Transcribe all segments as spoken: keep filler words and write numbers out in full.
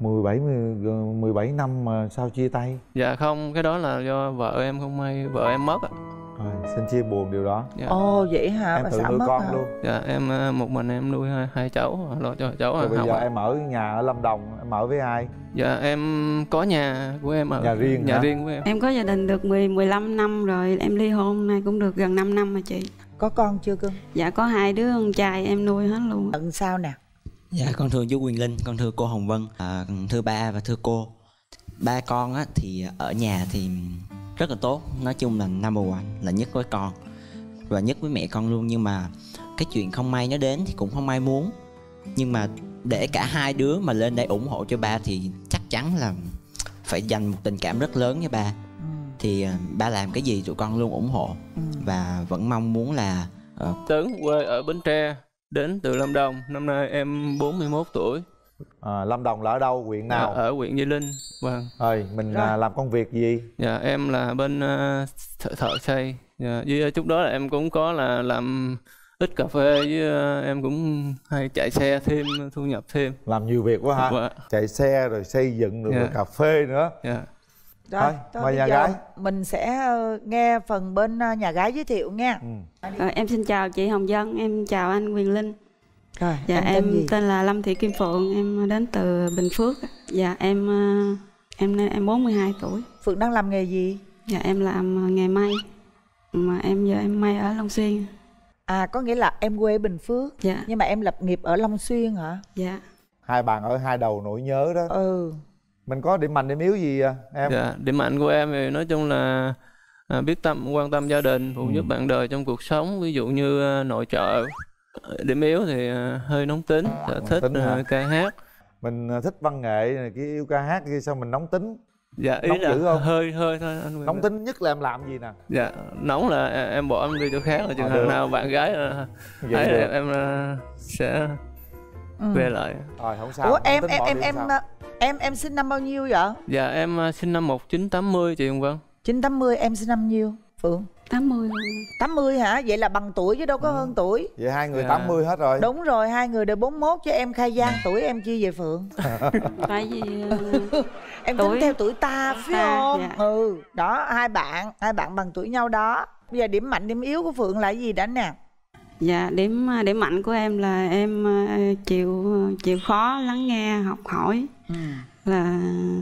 mười bảy mười bảy năm mà sao chia tay? Dạ không, cái đó là do vợ em không may, vợ em mất ạ. Rồi, xin chia buồn điều đó. Dạ. Ồ vậy hả? Em bà tự xã nuôi mất con hả? luôn? Dạ em một mình em nuôi hai, hai cháu, lo cho cháu Rồi học. bây giờ ạ. em ở nhà ở Lâm Đồng, em ở với ai? Dạ em có nhà của em ở Nhà riêng nhà hả? riêng của em. Em có gia đình được mười, mười lăm năm rồi, em ly hôn nay cũng được gần năm năm rồi chị. Có con chưa cưng? Dạ có hai đứa con trai em nuôi hết luôn. Tận sao nè? Dạ con thưa chú Quyền Linh, con thưa cô Hồng Vân, à, thưa ba và thưa cô. Ba con á, thì ở nhà thì rất là tốt, nói chung là number one, là nhất với con và nhất với mẹ con luôn. Nhưng mà cái chuyện không may nó đến thì cũng không ai muốn. Nhưng mà để cả hai đứa mà lên đây ủng hộ cho ba thì chắc chắn là phải dành một tình cảm rất lớn với ba. ừ. Thì ba làm cái gì tụi con luôn ủng hộ. ừ. Và vẫn mong muốn là uh... Tấn quê ở Bến Tre, đến từ Lâm Đồng, năm nay em bốn mươi mốt tuổi. À, Lâm Đồng là ở đâu, huyện nào? À, ở huyện Di Linh. Vâng. Rồi mình à, làm công việc gì? Dạ em là bên uh, thợ, thợ xây. Dạ, với chút đó là em cũng có là làm ít cà phê, với uh, em cũng hay chạy xe thêm, thu nhập thêm. Làm nhiều việc quá ha. Dạ. Chạy xe rồi xây dựng rồi, Dạ. rồi cà phê nữa. Dạ. Rồi, Thôi, thôi mời bây nhà giờ gái. mình sẽ nghe phần bên nhà gái giới thiệu nha. ừ. Ờ, em xin chào chị Hồng Vân, em chào anh Quyền Linh. Rồi, Dạ em tên em gì? tên là Lâm Thị Kim Phượng, em đến từ Bình Phước. Dạ em em em bốn mươi hai tuổi. Phượng đang làm nghề gì? Dạ em làm nghề may, mà em giờ em may ở Long Xuyên. À có nghĩa là em quê Bình Phước. Dạ. Nhưng mà em lập nghiệp ở Long Xuyên hả? Dạ. Hai bạn ở hai đầu nỗi nhớ đó. Ừ. Mình có điểm mạnh điểm yếu gì à, em? Dạ, điểm mạnh của em thì nói chung là à, biết tâm quan tâm gia đình, phụ ừ. giúp bạn đời trong cuộc sống, ví dụ như uh, nội trợ. Điểm yếu thì uh, hơi nóng tính, sở thích tính uh, ca hát. Mình thích văn nghệ này, cái yêu ca hát kia, sao mình nóng tính? Dạ ý nóng là dữ không? hơi hơi thôi anh Quyền. Nóng tính nhất là em làm gì nè? Dạ nóng là em bỏ em đi chỗ khác, là chừng à, nào bạn gái uh, Vậy ấy, được. em uh, sẽ ừ. về lại. Rồi không sao. Ủa nóng em tính em bỏ em đi em không sao. em em sinh năm bao nhiêu vậy? Dạ em uh, sinh năm một nghìn chín trăm tám mươi chị Hồng Vân. chín tám mươi. Em sinh năm nhiêu Phượng? tám mươi luôn. tám mươi hả? Vậy là bằng tuổi chứ đâu có ừ. hơn tuổi. Vậy hai người Dạ. tám mươi hết rồi. Đúng rồi, hai người đều bốn mốt chứ em khai gian tuổi em chi vậy Phượng? Tại vì Em tuổi tính theo tuổi ta phải ta, không? dạ. Ừ, đó hai bạn, hai bạn bằng tuổi nhau đó. Bây giờ điểm mạnh điểm yếu của Phượng là gì đã nè? dạ điểm điểm mạnh của em là em uh, chịu chịu khó lắng nghe, học hỏi. ừ. Là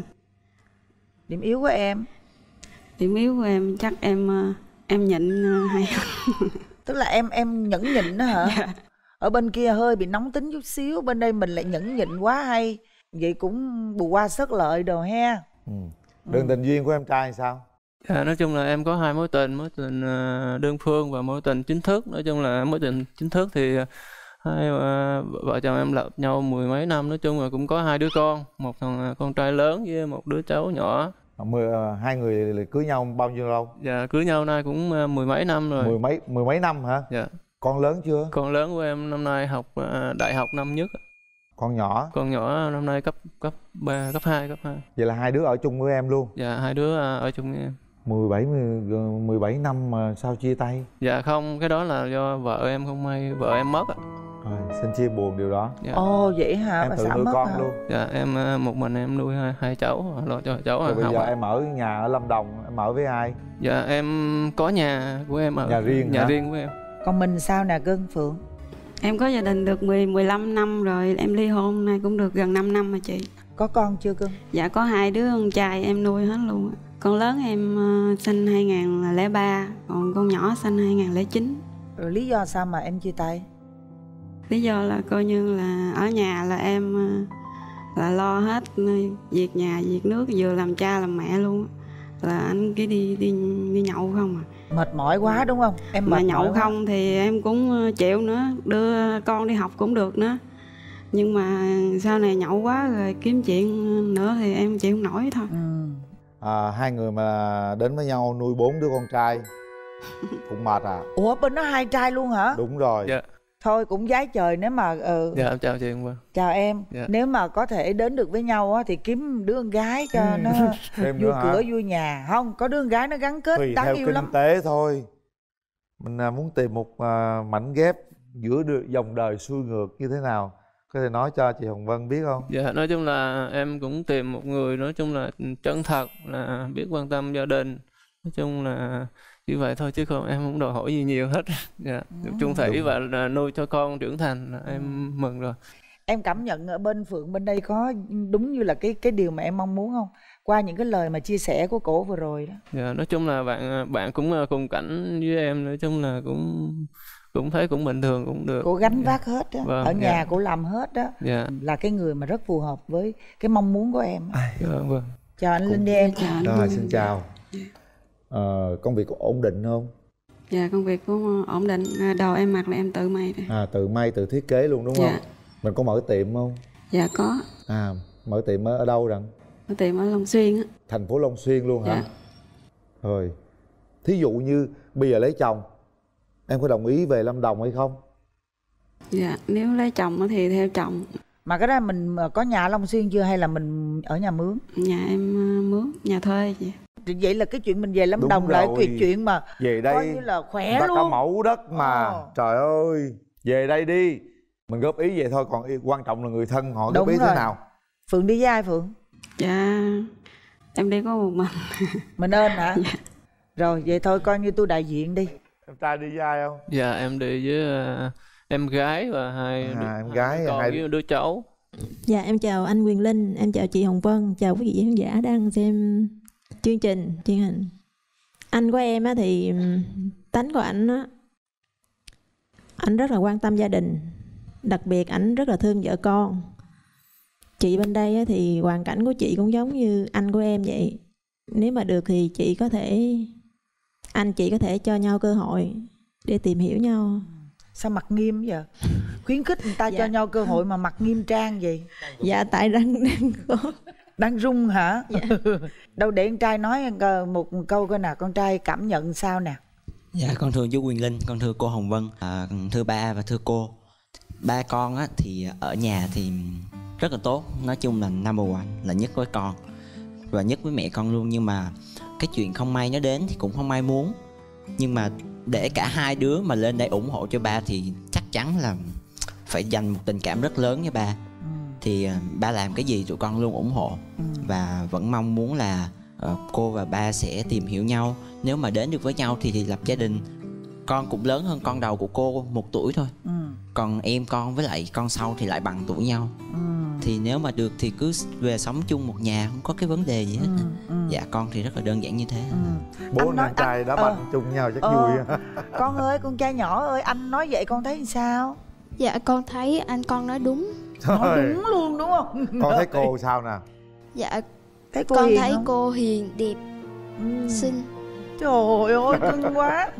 Điểm yếu của em? điểm yếu của em chắc em uh, em nhịn uh, hay Tức là em em nhẫn nhịn đó hả? dạ. Ở bên kia hơi bị nóng tính chút xíu, bên đây mình lại nhẫn nhịn quá hay. Vậy cũng bù qua sớt lợi đồ he. ừ. Đường tình duyên của em trai thì sao? Dạ, nói chung là em có hai mối tình, mối tình uh, đơn phương và mối tình chính thức. Nói chung là mối tình chính thức thì uh, hai uh, vợ chồng em lập nhau mười mấy năm, nói chung là cũng có hai đứa con, một thằng uh, con trai lớn với một đứa cháu nhỏ. Mười, uh, hai người là cưới nhau bao nhiêu lâu? Dạ cưới nhau nay cũng uh, mười mấy năm rồi. Mười mấy mười mấy năm hả? Dạ. Con lớn chưa? Con lớn của em năm nay học uh, đại học năm nhất. Con nhỏ? Con nhỏ năm nay cấp cấp ba, cấp hai, cấp hai. Vậy là hai đứa ở chung với em luôn? Dạ hai đứa uh, ở chung với em. mười bảy mười bảy năm mà sao chia tay? Dạ không, cái đó là do vợ em không may, vợ em mất ạ. Rồi, xin chia buồn điều đó. Dạ. Ồ vậy hả? Em Bà tự xã nuôi mất con hả? luôn? Dạ em uh, một mình em nuôi hai, hai cháu, lo cho cháu Rồi bây học giờ ạ. em ở nhà ở Lâm Đồng, em ở với ai? Dạ em có nhà của em ở Nhà riêng nhà hả? riêng của em. Còn mình sao nè cưng Phượng? Em có gia đình được mười, mười lăm năm rồi, em ly hôn nay cũng được gần năm năm rồi chị. Có con chưa cưng? Dạ có hai đứa con trai em nuôi hết luôn. Con lớn em uh, sinh hai nghìn lẻ ba, còn con nhỏ sinh hai nghìn lẻ chín. Rồi lý do sao mà em chia tay? Lý do là coi như là ở nhà là em uh, là lo hết việc nhà, việc nước, vừa làm cha làm mẹ luôn. Là anh cứ đi đi đi nhậu không à. Mệt mỏi quá đúng không? Em Mà mệt nhậu mỏi quá. không thì em cũng chịu nữa, đưa con đi học cũng được nữa. Nhưng mà sau này nhậu quá rồi kiếm chuyện nữa thì em chịu không nổi thôi. ừ. À, hai người mà đến với nhau nuôi bốn đứa con trai cũng mệt à? Ủa bên đó hai trai luôn hả? Đúng rồi. Dạ. Thôi cũng giái trời nếu mà ừ. Dạ em chào chị Hồng Vân. Chào em. Dạ. Nếu mà có thể đến được với nhau á thì kiếm đứa con gái cho Ừ. nó Thêm vui nữa hả? cửa vui nhà. Không, có đứa con gái nó gắn kết Tùy đáng theo yêu kinh lắm. tế thôi. Mình à, muốn tìm một à, mảnh ghép giữa đ- dòng đời xuôi ngược như thế nào. Có thể nói cho chị Hồng Vân biết không? Dạ, nói chung là em cũng tìm một người nói chung là chân thật, là biết quan tâm gia đình. Nói chung là như vậy thôi chứ không em không đòi hỏi gì nhiều hết. Dạ, được chung thủy và là nuôi cho con trưởng thành là em mừng rồi. Em cảm nhận ở bên Phượng bên đây có đúng như là cái cái điều mà em mong muốn không? Qua những cái lời mà chia sẻ của cổ vừa rồi đó. Dạ, nói chung là bạn bạn cũng cùng cảnh với em, nói chung là cũng cũng thấy cũng bình thường, cũng được. Cổ gánh vác hết á, Vâng, ở nhà dạ. cổ làm hết đó. Dạ. Là cái người mà rất phù hợp với cái mong muốn của em. Vâng, vâng. Chào anh Linh đi em. Rồi, xin chào. Ờ, công việc có ổn định không? Dạ công việc cũng ổn định, đồ em mặc là em tự may đây. À, tự may tự thiết kế luôn đúng Dạ. không? Mình có mở tiệm không? Dạ có. À, mở tiệm ở, ở đâu rằng? Ở tiệm ở Long Xuyên á. Thành phố Long Xuyên luôn hả? Dạ. Rồi, thí dụ như bây giờ lấy chồng, em có đồng ý về Lâm Đồng hay không? Dạ nếu lấy chồng á thì theo chồng. Mà cái đó mình có nhà ở Long Xuyên chưa hay là mình ở nhà mướn? Nhà em ờ, mướn, nhà thuê vậy. Vậy là cái chuyện mình về Lâm Đúng Đồng là rồi. cái chuyện mà Về đây coi như là khỏe ta luôn. có mẫu đất mà. Ờ. Trời ơi, về đây đi. Mình góp ý vậy thôi, còn quan trọng là người thân họ góp Đúng ý rồi. thế nào. Phượng đi với ai Phượng? Dạ em đi có một mình. Mình ơn hả? Dạ. Rồi vậy thôi coi như tôi đại diện đi. Em trai đi với ai không? Dạ em đi với uh, em gái và hai À, đứa, em gái, hai đứa con hai- với đứa cháu. Dạ em chào anh Quyền Linh, em chào chị Hồng Vân, chào quý vị khán giả đang xem chương trình truyền hình. Anh của em á thì tánh của ảnh á, ảnh rất là quan tâm gia đình, đặc biệt ảnh rất là thương vợ con. Chị bên đây á thì hoàn cảnh của chị cũng giống như anh của em vậy. Nếu mà được thì chị có thể, anh chị có thể cho nhau cơ hội để tìm hiểu nhau. Sao mặt nghiêm vậy? Khuyến khích người ta Dạ. cho nhau cơ hội mà mặt nghiêm trang vậy? Dạ tại đang đang có. Đang run hả? Dạ. Đâu để con trai nói một câu coi nào, con trai cảm nhận sao nè. Dạ con thưa chú Quyền Linh, con thưa cô Hồng Vân, à, thưa ba và thưa cô. Ba con á, thì ở nhà thì rất là tốt, nói chung là number one, là nhất với con và nhất với mẹ con luôn. Nhưng mà cái chuyện không may nó đến thì cũng không ai muốn. Nhưng mà để cả hai đứa mà lên đây ủng hộ cho ba thì chắc chắn là phải dành một tình cảm rất lớn với ba. Ừ. Thì à, ba làm cái gì tụi con luôn ủng hộ. Ừ. Và vẫn mong muốn là uh, cô và ba sẽ tìm hiểu nhau. Nếu mà đến được với nhau thì, thì lập gia đình. Con cũng lớn hơn con đầu của cô một tuổi thôi. Ừ. Còn em con với lại con sau thì lại bằng tuổi nhau. Ừ. Thì nếu mà được thì cứ về sống chung một nhà, không có cái vấn đề gì hết. Ừ. Ừ. Dạ con thì rất là đơn giản như thế. Ừ. Bố Anh nói- anh trai anh- đá ờ. banh chung nhau chắc Ờ. vui. Con ơi, con trai nhỏ ơi, anh nói vậy con thấy sao? Dạ con thấy anh con nói đúng. Nói Trời, đúng luôn đúng không? con thấy cô sao nè? Dạ Thấy cô con hiền thấy không? cô hiền, đẹp, Ừ. xinh. Trời ơi, cưng quá.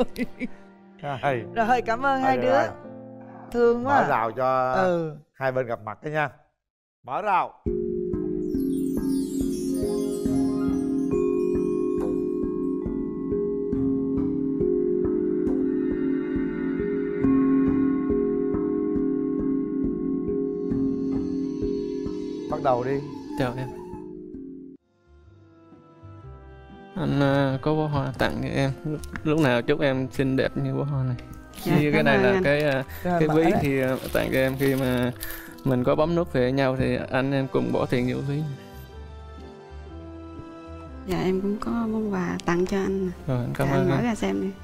Hay. Rồi, cảm ơn hai Rồi, đứa. rồi. Thương quá. Mở rào cho Ừ. hai bên gặp mặt đó nha. Mở rào. Bắt đầu đi. Chào em. Anh uh, có bó hoa tặng cho em. Lúc, lúc nào chúc em xinh đẹp như bó hoa này. Dạ, Như cái cảm này ơn là anh. cái uh, Rồi, cái mở ví ra. thì uh, tặng cho em khi mà mình có bấm nút về nhau thì anh em cùng bỏ tiền vô ví. Dạ em cũng có món quà tặng cho anh. Rồi anh cảm Dạ, ơn anh mở em. ra xem đi.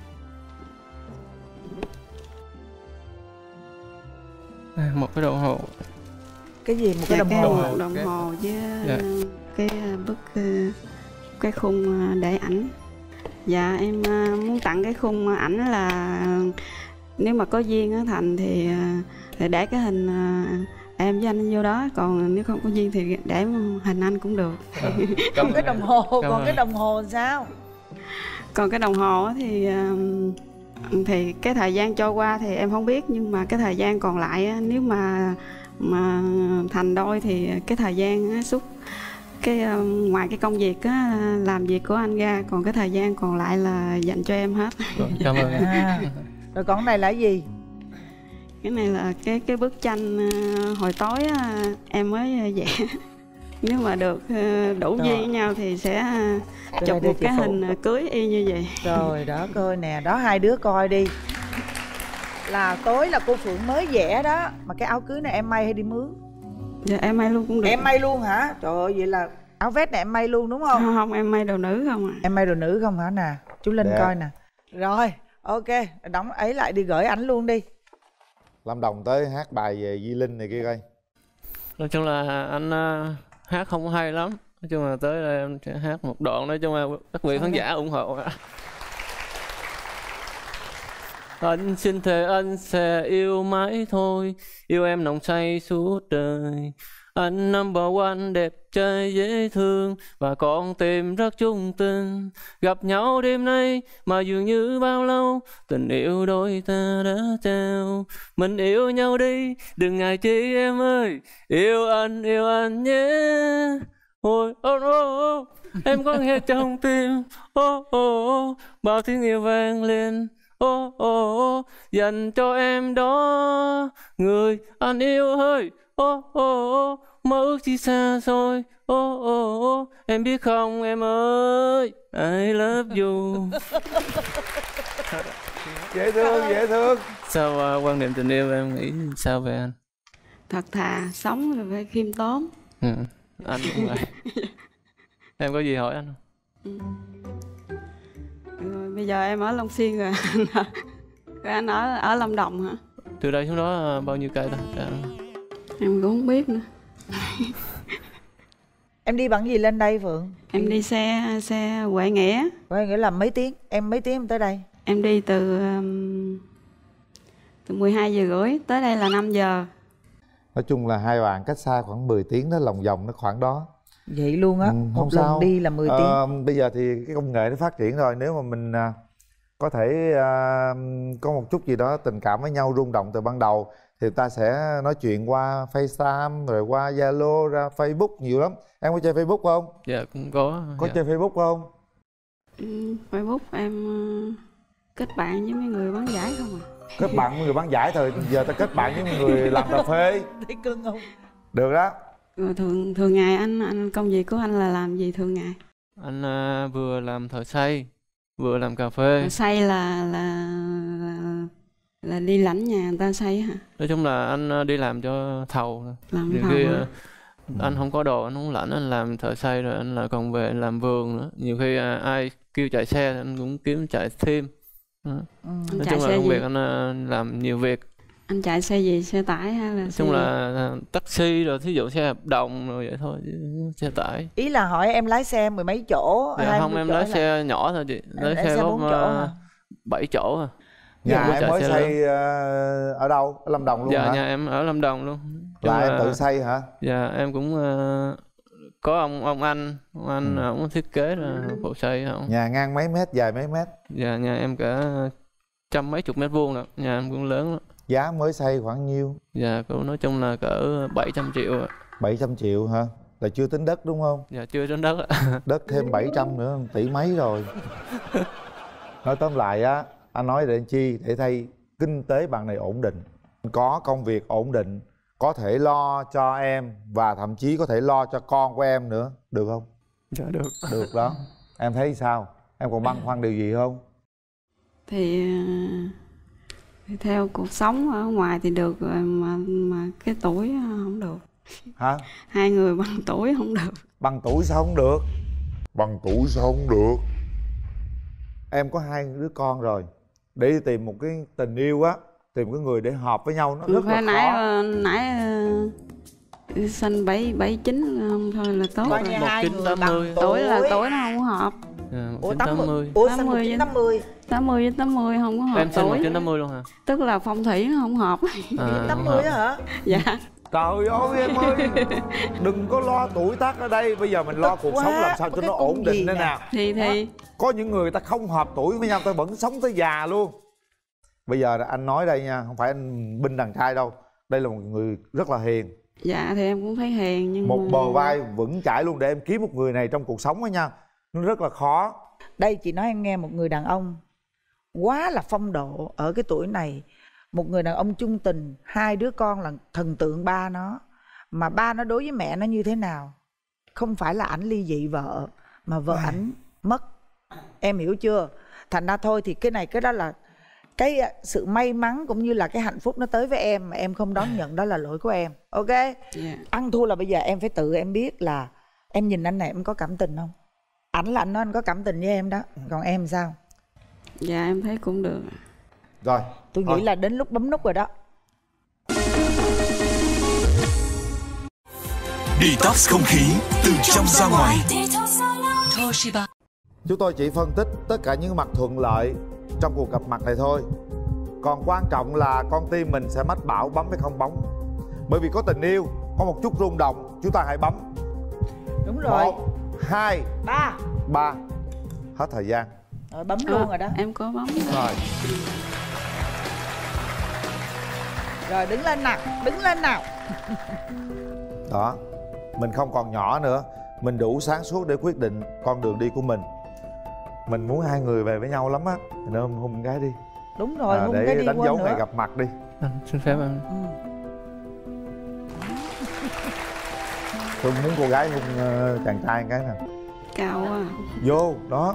À, một cái đồng hồ. Cái gì? Một cái Dạ, đồng cái hồ? hồ. đồng Cái- hồ với Dạ. cái ờ, bức ờ, cái khung ờ, để ảnh. Dạ em ờ, muốn tặng cái khung ảnh là nếu mà có duyên á Thành thì, ờ, thì để cái hình ờ, em với anh vô đó, còn nếu không có duyên thì để hình anh cũng được. À, cảm Còn ơn cái em. đồng hồ, Cảm còn ơn. cái đồng hồ sao? Còn cái đồng hồ á thì ờ, thì cái thời gian trôi qua thì em không biết, nhưng mà cái thời gian còn lại á, nếu mà mà thành đôi thì cái thời gian á, suốt cái ờ, ngoài cái công việc á, làm việc của anh ra, còn cái thời gian còn lại là dành cho em hết. Rồi, cảm ơn em. À. Rồi còn cái này là cái gì? Cái này là cái cái bức tranh ờ, hồi tối á, em mới vẽ. Nếu mà được ờ, đủ Rồi. duyên với nhau thì sẽ ờ, Đây, chụp đây một chị cái phụ. hình ờ, cưới y như vậy. Rồi đó coi nè, đó hai đứa coi đi. là tối là cô Phượng mới vẽ đó. Mà cái áo cưới này em may hay đi mướn? Dạ em may luôn cũng được. Em may luôn hả? Trời ơi, vậy là áo vest này em may luôn đúng không? Không, không em may đồ nữ không à. Em may đồ nữ không hả nè? Chú Linh Đẹp. coi nè. Rồi, ok, đóng ấy lại đi gửi ảnh luôn đi. Lâm Đồng tới hát bài về Di Linh này kia coi. Nói chung là anh uh, hát không có hay lắm. Nói chung là tới đây em sẽ hát một đoạn. Nói chung là các vị khán giả ủng hộ. Anh xin thề anh sẽ yêu mãi thôi, yêu em nồng say suốt đời. Anh number one, đẹp trai dễ thương và con tim rất trung tình. Gặp nhau đêm nay mà dường như bao lâu, tình yêu đôi ta đã trao. Mình yêu nhau đi, đừng ngại chi em ơi, yêu anh yêu anh nhé. Ôi ô oh, ô oh, oh, em có nghe trong tim ô oh, ô oh, oh, bao tiếng yêu vang lên ô oh, ô oh, oh, dành cho em đó người anh yêu ơi. Ô oh, ô oh, mơ ước chỉ xa xôi. Ô oh, ô oh, oh, em biết không em ơi, I love you. Dễ thương, dễ thương. Sao uh, quan niệm tình yêu em nghĩ sao về anh? Thật thà, sống rồi phải khiêm tốn. Ừ, anh cũng vậy. Em có gì hỏi anh không? Ừ. Rồi, bây giờ em ở Long Xuyên rồi. Rồi anh ở ở Lâm Đồng hả? Từ đây xuống đó uh, bao nhiêu cây ta? Em cũng không biết nữa. Em đi bằng gì lên đây Phượng? Em đi xe xe Huệ Nghĩa. Huệ Nghĩa là mấy tiếng? Em mấy tiếng em tới đây? Em đi từ um, từ mười hai giờ rưỡi tới đây là năm giờ. Nói chung là hai bạn cách xa khoảng mười tiếng đó, lòng vòng nó khoảng đó. Vậy luôn á, Ừ, một không lần sao. đi là mười tiếng. Ờ, bây giờ thì cái công nghệ nó phát triển rồi, nếu mà mình à, có thể à, có một chút gì đó tình cảm với nhau, rung động từ ban đầu, thì ta sẽ nói chuyện qua FaceTime rồi qua Zalo, ra Facebook nhiều lắm. Em có chơi Facebook không? Dạ cũng có. Có dạ. chơi Facebook không? Ừ, Facebook em uh, kết bạn với mấy người bán giải không à. Kết bạn với người bán giải thôi, giờ ta kết bạn với người làm cà phê. Thấy cưng không? Được đó. Rồi thường thường ngày anh anh công việc của anh là làm gì thường ngày? Anh uh, vừa làm thợ xây, vừa làm cà phê. Xây là là là, là đi lãnh nhà người ta xây hả? Nói chung là anh uh, đi làm cho thầu. Làm Nhiều thầu khi hả? uh, anh không có đồ, anh không lãnh, anh làm thợ xây rồi anh lại còn về anh làm vườn nữa. Nhiều khi uh, ai kêu chạy xe thì anh cũng kiếm chạy thêm. Ừ. Ừ. Nói chạy chung là xe công gì? việc anh uh, làm nhiều việc. Anh chạy xe gì? Xe tải hay là Nói xe chung gì? là uh, taxi rồi, thí dụ xe hợp đồng rồi vậy thôi, chứ xe tải. Ý là hỏi em lái xe mười mấy chỗ? Dạ hai không, mươi em chỗ lái là- xe nhỏ thôi chị. Em Lái lái xe xe có bốn chỗ hả? bảy chỗ à. Nhà Không có em chạy mới xe xây ờ, ở đâu? Ở Lâm Đồng luôn Dạ hả? nhà em ở Lâm Đồng luôn. Chung Là em tự xây hả? Dạ em cũng uh, có ông ông anh, ông anh Ừ. ông thiết kế là phụ xây không. Nhà ngang mấy mét, dài mấy mét? Dạ nhà em cả trăm mấy chục mét vuông lận, nhà em cũng lớn lắm. Giá mới xây khoảng nhiêu? Dạ cũng nói chung là cỡ bảy trăm triệu ạ. bảy trăm triệu hả? Là chưa tính đất đúng không? Dạ chưa đến đất ạ. Đất thêm bảy trăm nữa, tỷ mấy rồi. Nói tóm lại á, anh nói để làm chi? Để thay kinh tế bạn này ổn định, có công việc ổn định, có thể lo cho em và thậm chí có thể lo cho con của em nữa, được không? Dạ được. Được đó. Em thấy sao? Em còn băn khoăn điều gì không? Thì, uh, thì theo cuộc sống ở ngoài thì được rồi, mà mà cái tuổi không được. Hả? Hai người bằng tuổi không được. Bằng tuổi sao không được? Bằng tuổi sao không được? Em có hai đứa con rồi, để đi tìm một cái tình yêu á, tìm cái người để hợp với nhau nó rất là Phải nãy khó. uh, nãy uh, sinh bảy bảy chín không thôi là tốt Coi rồi. như một hai chín người tám bằng mươi. Tuổi là tuổi nó không có hợp. Dạ, Ủa một chín tám mươi. Ủa sinh tám một mươi chín chứ. tám mươi? tám mươi với tám mươi không có hợp Em sinh một tuổi. chín tám mươi luôn hả? Tức là phong thủy nó không hợp. À, tám không mươi hợp. á hả? Dạ. Trời ơi em ơi, đừng có lo tuổi tác ở đây. Bây giờ mình lo cuộc Quá, sống làm sao cho cái nó con ổn định gì thế nè. nào. Thì thì Có những người ta không hợp tuổi với nhau, ta vẫn sống tới già luôn. Bây giờ anh nói đây nha, không phải anh binh đàn trai đâu. Đây là một người rất là hiền, dạ thì em cũng thấy hiền nhưng một mà... bờ vai vững chãi luôn. Để em kiếm một người này trong cuộc sống đó nha, nó rất là khó. Đây chị nói em nghe, một người đàn ông quá là phong độ ở cái tuổi này, một người đàn ông chung tình, hai đứa con là thần tượng ba nó, mà ba nó đối với mẹ nó như thế nào? Không phải là ảnh ly dị vợ, mà vợ ảnh mất, em hiểu chưa? Thành ra thôi thì cái này cái đó là cái sự may mắn cũng như là cái hạnh phúc nó tới với em mà em không đón nhận, đó là lỗi của em. Ok. Dạ. Ăn thua là bây giờ em phải tự em biết là em nhìn anh này em có cảm tình không. Ảnh là anh nói anh có cảm tình với em đó, còn em sao? Dạ em thấy cũng được. Rồi tôi thôi. nghĩ là đến lúc bấm nút rồi đó. Detox không khí từ trong ra ngoài. Chúng tôi chỉ phân tích tất cả những mặt thuận lợi trong cuộc gặp mặt này thôi. Còn quan trọng là con tim mình sẽ mách bảo bấm hay không bấm. Bởi vì có tình yêu, có một chút rung động, chúng ta hãy bấm. Đúng rồi. Một, hai, ba, ba. Hết thời gian. Rồi bấm luôn À, rồi đó. em có bấm. Rồi. Rồi đứng lên nào, đứng lên nào. Đó. Mình không còn nhỏ nữa, mình đủ sáng suốt để quyết định con đường đi của mình. Mình muốn hai người về với nhau lắm á, nên hôn hôn gái đi. Đúng rồi, à, hôn để cái đi đánh quên dấu nữa. ngày gặp mặt đi. Anh xin phép em. Ừ. Tôi muốn cô gái hôn uh, chàng trai cái nè. Cao à. Vô, đó.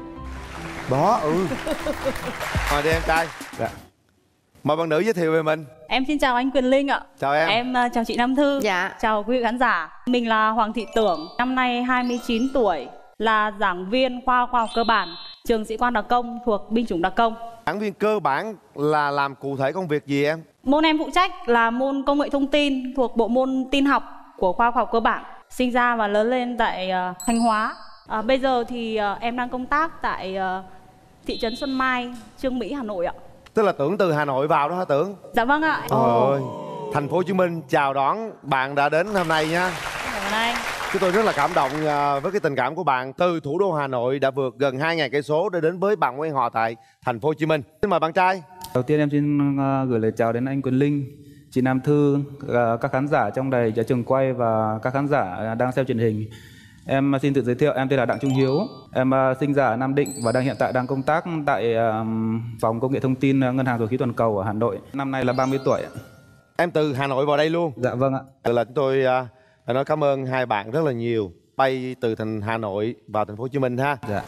Đó, ừ. Mời đi em trai. Dạ. Mời bạn nữ giới thiệu về mình. Em xin chào anh Quyền Linh ạ. Chào em. Em uh, chào chị Nam Thư. Dạ. Chào quý vị khán giả. Mình là Hoàng Thị Tưởng, năm nay hai mươi chín tuổi, là giảng viên khoa khoa học cơ bản, trường Sĩ quan đặc công thuộc binh chủng đặc công. Giảng viên cơ bản là làm cụ thể công việc gì em? Môn em phụ trách là môn công nghệ thông tin thuộc bộ môn tin học của khoa khoa học cơ bản. Sinh ra và lớn lên tại uh, Thanh Hóa. À, bây giờ thì uh, em đang công tác tại uh, thị trấn Xuân Mai, Chương Mỹ, Hà Nội ạ. Tức là Tưởng từ Hà Nội vào đó hả Tưởng? Dạ vâng ạ. Trời ơi, thành phố Hồ Chí Minh chào đón bạn đã đến hôm nay nha. Cảm ơn anh. Chúng tôi rất là cảm động với cái tình cảm của bạn, từ thủ đô Hà Nội đã vượt gần hai nghìn cây số để đến với bạn quen họ tại thành phố Hồ Chí Minh. Xin mời bạn trai. Đầu tiên em xin gửi lời chào đến anh Quyền Linh, chị Nam Thư, các khán giả trong đài trường quay và các khán giả đang xem truyền hình. Em xin tự giới thiệu, em tên là Đặng Trung Hiếu, em sinh ra ở Nam Định và đang hiện tại đang công tác tại phòng công nghệ thông tin Ngân hàng Dầu khí Toàn cầu ở Hà Nội. Năm nay là ba mươi tuổi. Em từ Hà Nội vào đây luôn? Dạ vâng ạ. Là chúng tôi uh, nói cảm ơn hai bạn rất là nhiều, bay từ thành Hà Nội vào thành phố Hồ Chí Minh ha. Dạ.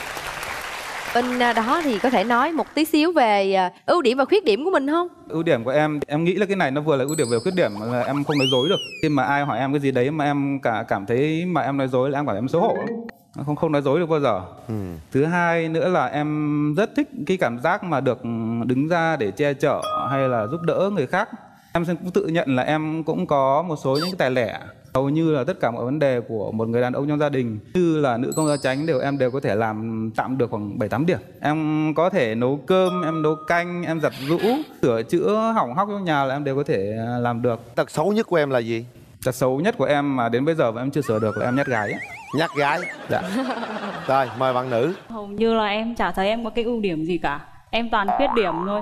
Bên đó thì có thể nói một tí xíu về ưu điểm và khuyết điểm của mình không? Ưu điểm của em, em nghĩ là cái này nó vừa là ưu điểm vừa khuyết điểm, là em không nói dối được. Khi mà ai hỏi em cái gì đấy mà em cả cảm thấy mà em nói dối là em cảm thấy em xấu hổ, không không nói dối được bao giờ. Ừ. Thứ hai nữa là em rất thích cái cảm giác mà được đứng ra để che chở hay là giúp đỡ người khác. Em cũng tự nhận là em cũng có một số những cái tài lẻ. Hầu như là tất cả mọi vấn đề của một người đàn ông trong gia đình, như là nữ công gia chánh, đều em đều có thể làm tạm được khoảng bảy tám điểm. Em có thể nấu cơm, em nấu canh, em giặt giũ, sửa chữa hỏng hóc trong nhà là em đều có thể làm được. Tật xấu nhất của em là gì? Tật xấu nhất của em mà đến bây giờ mà em chưa sửa được là em nhát gái. Nhát gái? Dạ. Rồi, mời bạn nữ. Hầu như là em chả thấy em có cái ưu điểm gì cả, em toàn khuyết điểm thôi.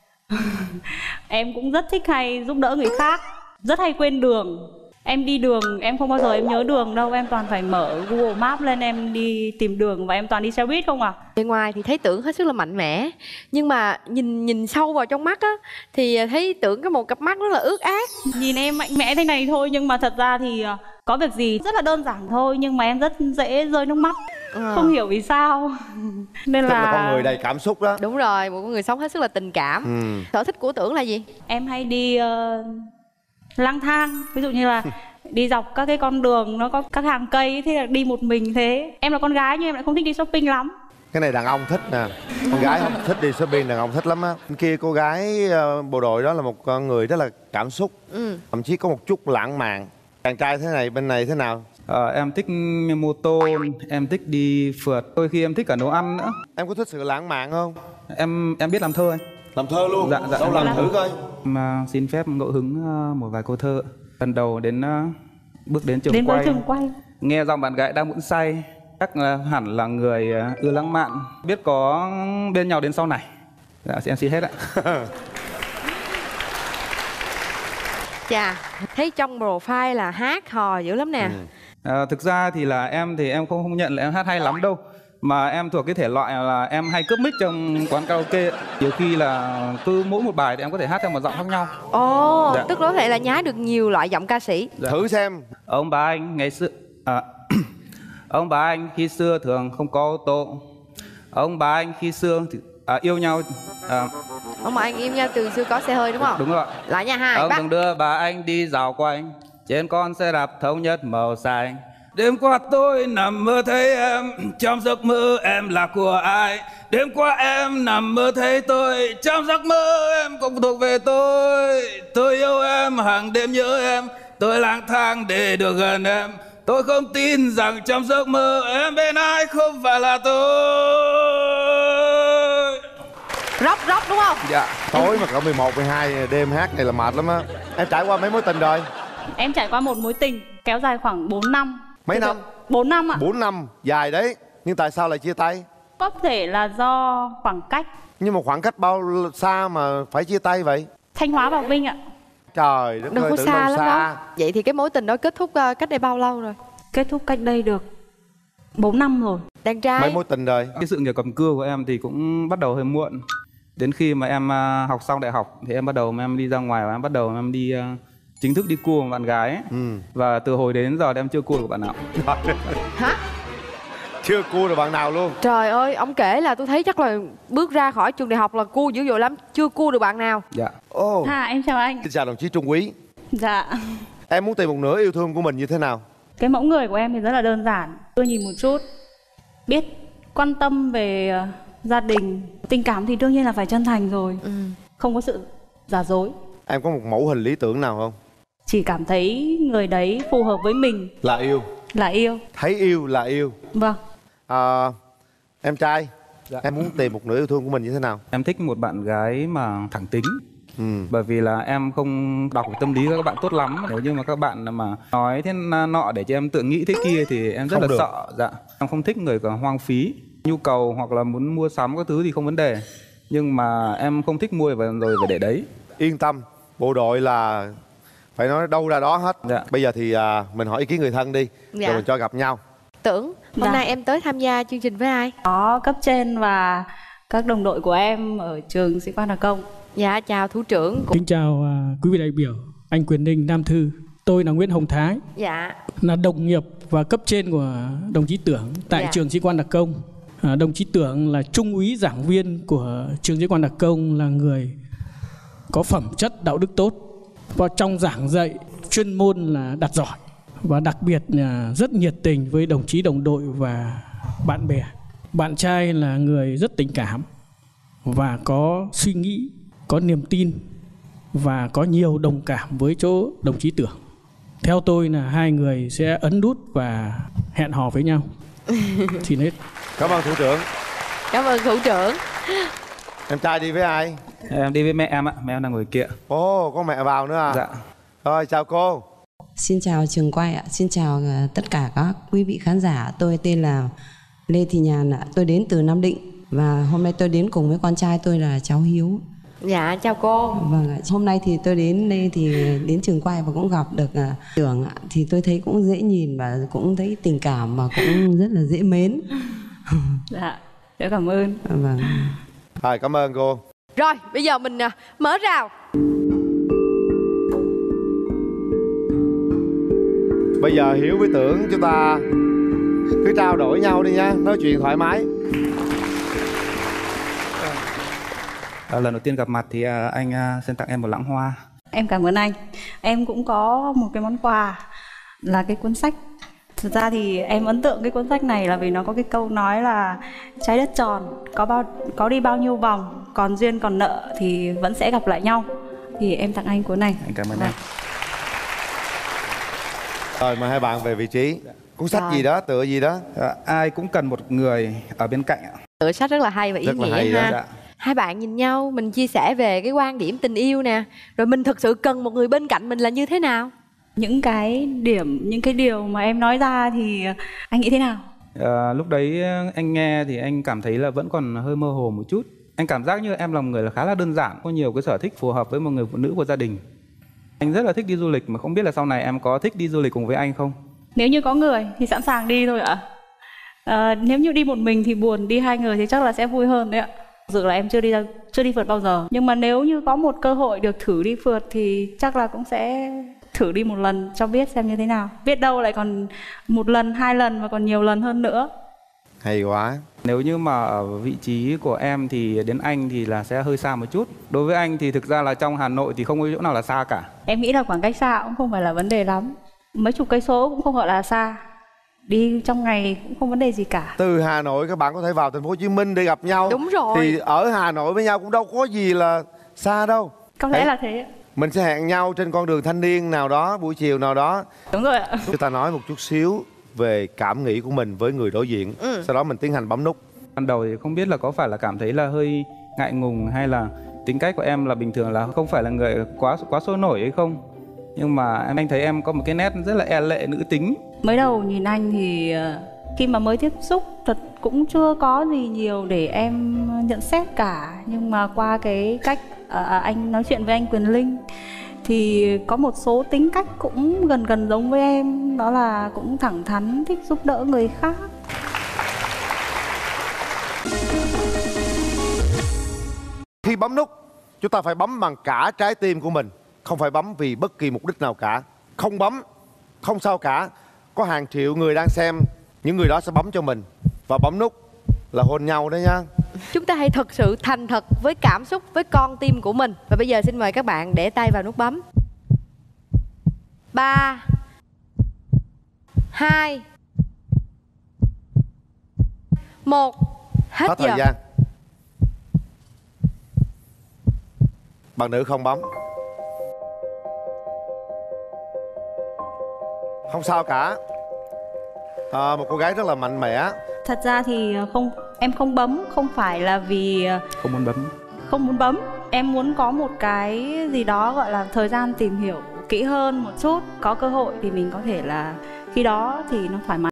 Em cũng rất thích hay giúp đỡ người khác, rất hay quên đường. Em đi đường, em không bao giờ em nhớ đường đâu, em toàn phải mở Google Maps lên em đi tìm đường và em toàn đi xe buýt không à. Bề ngoài thì thấy Tưởng hết sức là mạnh mẽ, nhưng mà nhìn nhìn sâu vào trong mắt á thì thấy Tưởng có một cặp mắt rất là ướt át. Nhìn em mạnh mẽ thế này thôi nhưng mà thật ra thì có việc gì rất là đơn giản thôi nhưng mà em rất dễ rơi nước mắt. À. Không hiểu vì sao. Nên Tức là... là con người đầy cảm xúc đó. Đúng rồi, một con người sống hết sức là tình cảm. Ừ. Sở thích của Tưởng là gì? Em hay đi uh, lang thang, ví dụ như là đi dọc các cái con đường nó có các hàng cây, thế là đi một mình thế. Em là con gái nhưng em lại không thích đi shopping lắm. Cái này đàn ông thích nè, con gái không thích đi shopping, đàn ông thích lắm á. Bên kia cô gái uh, bộ đội đó là một con người rất là cảm xúc, ừ. thậm chí có một chút lãng mạn. Chàng trai thế này, bên này thế nào? À, em thích mô tô, em thích đi phượt, đôi khi em thích cả nấu ăn nữa. Em có thích sự lãng mạn không? Em em biết làm thơ anh. Làm thơ luôn? Dạ, dạ. Đâu làm thử coi. Mà xin phép ngẫu hứng một vài câu thơ. Lần đầu đến bước đến trường đến quay, trường quay, nghe giọng bạn gái đang muốn say, chắc là hẳn là người ưa lãng mạn, biết có bên nhau đến sau này. Dạ, em xin hết ạ. Chà, thấy trong profile là hát hò dữ lắm nè. Ừ. À, thực ra thì là em thì em không không nhận là em hát hay lắm đâu, mà em thuộc cái thể loại là em hay cướp mic trong quán karaoke. Nhiều khi là cứ mỗi một bài thì em có thể hát theo một giọng khác nhau. Ồ, dạ. Tức có thể là nhái được nhiều loại giọng ca sĩ. Dạ. Thử xem. Ông bà anh ngày xưa à, ông bà anh khi xưa thường không có ô tô. Ông bà anh khi xưa thì À, yêu nhau. À, Ông mà anh yêu nhau từ xưa có xe hơi đúng không? đúng rồi. Lại nha hai Ông bác. từng đưa bà anh đi dạo quanh trên con xe đạp thống nhất màu xanh. Đêm qua tôi nằm mơ thấy em, trong giấc mơ em là của ai. Đêm qua em nằm mơ thấy tôi, trong giấc mơ em cũng thuộc về tôi. Tôi yêu em, hàng đêm nhớ em, tôi lang thang để được gần em. Tôi không tin rằng trong giấc mơ em bên ai không phải là tôi. Rock rock đúng không? Dạ. Tối mà cỡ mười một, mười hai đêm hát này là mệt lắm á. Em trải qua mấy mối tình rồi? Em trải qua một mối tình kéo dài khoảng bốn năm. Mấy năm? bốn năm ạ. bốn năm, dài đấy. Nhưng tại sao lại chia tay? Có thể là do khoảng cách. Nhưng mà khoảng cách bao xa mà phải chia tay vậy? Thanh Hóa vào Vinh ạ. Trời đất Đâu ơi, có tưởng xa đâu lắm xa. đâu. Vậy thì cái mối tình đó kết thúc uh, cách đây bao lâu rồi? Kết thúc cách đây được bốn năm rồi. Đàn trai. Mấy mối tình rồi? Cái sự nghiệp cầm cưa của em thì cũng bắt đầu hơi muộn. Đến khi mà em uh, học xong đại học thì em bắt đầu em đi ra ngoài và em bắt đầu em đi uh, chính thức đi cua một bạn gái ấy. Ừ. Và từ hồi đến giờ em chưa cua được bạn nào. Hả? Chưa cua được bạn nào luôn? Trời ơi, ông kể là tôi thấy chắc là bước ra khỏi trường đại học là cua dữ dội lắm. Chưa cua được bạn nào. Dạ. Oh. À, em chào anh. Xin chào đồng chí Trung Quý. Dạ. Em muốn tìm một nửa yêu thương của mình như thế nào? Cái mẫu người của em thì rất là đơn giản. Tôi nhìn một chút, biết quan tâm về uh, gia đình. Tình cảm thì đương nhiên là phải chân thành rồi. Ừ. Không có sự giả dối. Em có một mẫu hình lý tưởng nào không? Chỉ cảm thấy người đấy phù hợp với mình Là yêu. là yêu. Thấy yêu là yêu. Vâng. À, em trai, Dạ. em muốn tìm một nửa yêu thương của mình như thế nào? Em thích một bạn gái mà thẳng tính. Ừ. Bởi vì là em không đọc tâm lý các bạn tốt lắm. Nếu như mà các bạn mà nói thế nọ để cho em tự nghĩ thế kia thì em rất Không là được. sợ. Dạ. Em không thích người còn hoang phí. Nhu cầu hoặc là muốn mua sắm các thứ thì không vấn đề. Nhưng mà em không thích mua và rồi phải để đấy. Yên tâm, bộ đội là phải nói đâu ra đó hết. Dạ. Bây giờ thì à, mình hỏi ý kiến người thân đi, Dạ. rồi mình cho gặp nhau. Tưởng, hôm Dạ. nay em tới tham gia chương trình với ai? Có cấp trên và các đồng đội của em ở trường sĩ quan đặc công. Dạ, chào thủ trưởng. Kính chào à, quý vị đại biểu, anh Quyền Ninh, Nam Thư. Tôi là Nguyễn Hồng Thái, Dạ. là đồng nghiệp và cấp trên của đồng chí Tưởng tại Dạ. trường sĩ quan đặc công. À, đồng chí Tưởng là trung úy giảng viên của trường sĩ quan đặc công, là người có phẩm chất đạo đức tốt và trong giảng dạy chuyên môn là đạt giỏi, và đặc biệt là rất nhiệt tình với đồng chí đồng đội và bạn bè. Bạn trai là người rất tình cảm và có suy nghĩ, có niềm tin và có nhiều đồng cảm với chỗ đồng chí Tưởng. Theo tôi là hai người sẽ ấn nút và hẹn hò với nhau. Xin hết. Cảm ơn thủ trưởng. Cảm ơn thủ trưởng. Em trai đi với ai? Em đi với mẹ em ạ, mẹ em đang ngồi kia. Ồ, có mẹ vào nữa à? Dạ. Rồi, chào cô. Xin chào trường quay ạ, xin chào uh, tất cả các quý vị khán giả. Tôi tên là Lê Thị Nhàn ạ, tôi đến từ Nam Định và hôm nay tôi đến cùng với con trai tôi là cháu Hiếu. Dạ, chào cô. Vâng ạ, hôm nay thì tôi đến đây thì đến trường quay và cũng gặp được uh, Tưởng ạ, thì tôi thấy cũng dễ nhìn và cũng thấy tình cảm mà cũng rất là dễ mến. Dạ, rất cảm ơn. Vâng. Rồi, cảm ơn cô. Rồi, bây giờ mình uh, mở rào. Bây giờ Hiếu với Tưởng chúng ta cứ trao đổi nhau đi nha, nói chuyện thoải mái. À, lần đầu tiên gặp mặt thì à, anh à, xin tặng em một lẵng hoa. Em cảm ơn anh. Em cũng có một cái món quà là cái cuốn sách. Thực ra thì em ấn tượng cái cuốn sách này là vì nó có cái câu nói là trái đất tròn, có bao có đi bao nhiêu vòng, còn duyên còn nợ thì vẫn sẽ gặp lại nhau. Thì em tặng anh cuốn này. Anh cảm ơn Vâng. em. Rồi, mời hai bạn về vị trí. Cuốn sách Rồi. gì đó, tựa gì đó? À, ai cũng cần một người ở bên cạnh ạ. Tựa sách rất là hay và ý Rất là nghĩa hay đó. ha. Dạ. Hai bạn nhìn nhau, mình chia sẻ về cái quan điểm tình yêu nè. Rồi mình thực sự cần một người bên cạnh mình là như thế nào? Những cái điểm, những cái điều mà em nói ra thì anh nghĩ thế nào? À, lúc đấy anh nghe thì anh cảm thấy là vẫn còn hơi mơ hồ một chút. Anh cảm giác như em là một người là khá là đơn giản, có nhiều cái sở thích phù hợp với một người phụ nữ của gia đình. Anh rất là thích đi du lịch, mà không biết là sau này em có thích đi du lịch cùng với anh không? Nếu như có người thì sẵn sàng đi thôi ạ. À, nếu như đi một mình thì buồn, đi hai người thì chắc là sẽ vui hơn đấy ạ. Thực sự là em chưa đi ra, chưa đi phượt bao giờ. Nhưng mà nếu như có một cơ hội được thử đi phượt thì chắc là cũng sẽ thử đi một lần cho biết xem như thế nào. Biết đâu lại còn một lần, hai lần và còn nhiều lần hơn nữa. Hay quá. Nếu như mà ở vị trí của em thì đến anh thì là sẽ hơi xa một chút. Đối với anh thì thực ra là trong Hà Nội thì không có chỗ nào là xa cả. Em nghĩ là khoảng cách xa cũng không phải là vấn đề lắm. Mấy chục cây số cũng không gọi là xa. Đi trong ngày cũng không vấn đề gì cả. Từ Hà Nội các bạn có thể vào thành phố Hồ Chí Minh để gặp nhau. Đúng rồi. Thì ở Hà Nội với nhau cũng đâu có gì là xa đâu. Có lẽ là thế. Mình sẽ hẹn nhau trên con đường thanh niên nào đó, buổi chiều nào đó. Đúng rồi ạ. Chúng ta nói một chút xíu về cảm nghĩ của mình với người đối diện. Ừ. Sau đó mình tiến hành bấm nút. Ban đầu thì không biết là có phải là cảm thấy là hơi ngại ngùng hay là tính cách của em là bình thường là không phải là người quá quá sôi nổi hay không. Nhưng mà em anh thấy em có một cái nét rất là e lệ nữ tính. Mới đầu nhìn anh thì khi mà mới tiếp xúc thật cũng chưa có gì nhiều để em nhận xét cả. Nhưng mà qua cái cách à, anh nói chuyện với anh Quyền Linh thì có một số tính cách cũng gần gần giống với em. Đó là cũng thẳng thắn, thích giúp đỡ người khác. Khi bấm nút, chúng ta phải bấm bằng cả trái tim của mình. Không phải bấm vì bất kỳ mục đích nào cả. Không bấm, không sao cả. Có hàng triệu người đang xem, những người đó sẽ bấm cho mình. Và bấm nút là hôn nhau đấy nha. Chúng ta hãy thật sự thành thật với cảm xúc, với con tim của mình. Và bây giờ xin mời các bạn để tay vào nút bấm. Ba, hai, một. Hết, Hết giờ. thời gian. Bạn nữ không bấm. Không sao cả. À, một cô gái rất là mạnh mẽ. Thật ra thì không em không bấm không phải là vì Không muốn bấm. không muốn bấm. Em muốn có một cái gì đó gọi là thời gian tìm hiểu kỹ hơn một chút. Có cơ hội thì mình có thể là khi đó thì nó thoải mái.